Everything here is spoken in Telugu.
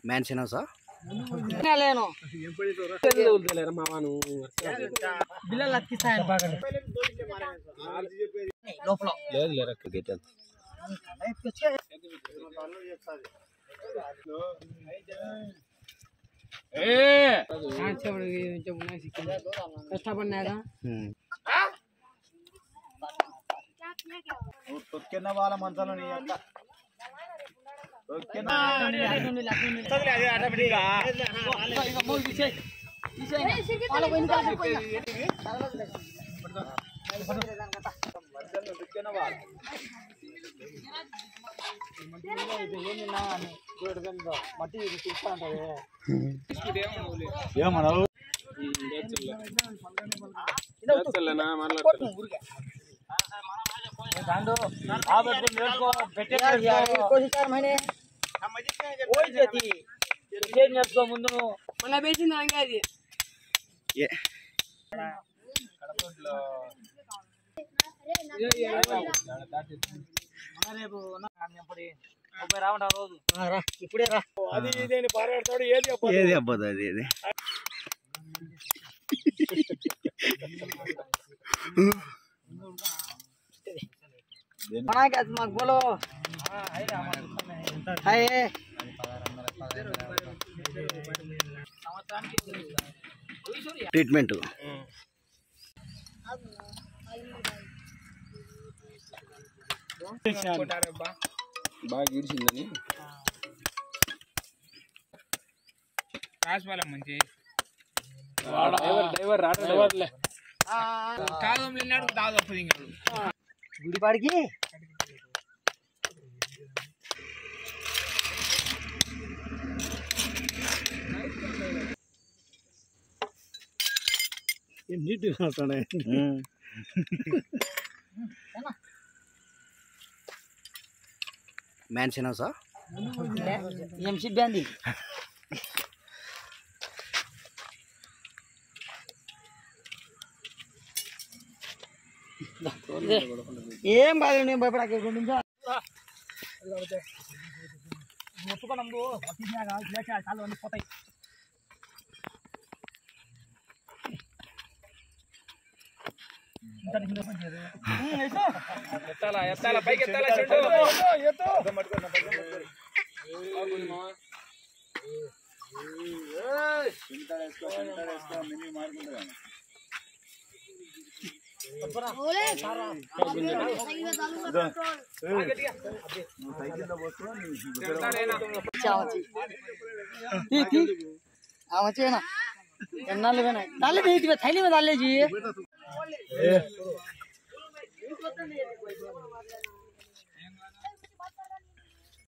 మ్యాన్షన్ హౌసా లేను బిల్లలు అతికిస్తాను లోపల కష్టపడినాక తొక్కిన వాళ్ళ మంచాలు మట్టి చూస్తా ఏమన్నావు ముందు మన వేసింది అది రావంట రోజు ఇప్పుడే రా అది ఇదేని పారాడతాడు ఏది అబ్బదు అది ఏది మాకు బోలో హాయ్ ట్రీట్మెంట్ బాగా గీడ్చిందని రాసిపోలే మంచి డ్రైవర్ డ్రైవర్లే కాదు వెళ్ళినాడు దాదాపు వస్తుంది ఇంకా గుడిపాడికి నీట్గా మ్యాన్షన్ హౌసా ఏం సిబ్బంది ఏం కాదు నేను భయపడాక 2 నిమిషాలు మొత్తుకున్నాము చాలా అన్ని పోతాయి ఎత్తాల పైకి ఎత్తాల ఎన్నాళ్ళు పోయినాయి థైలి మీద థైలి మీద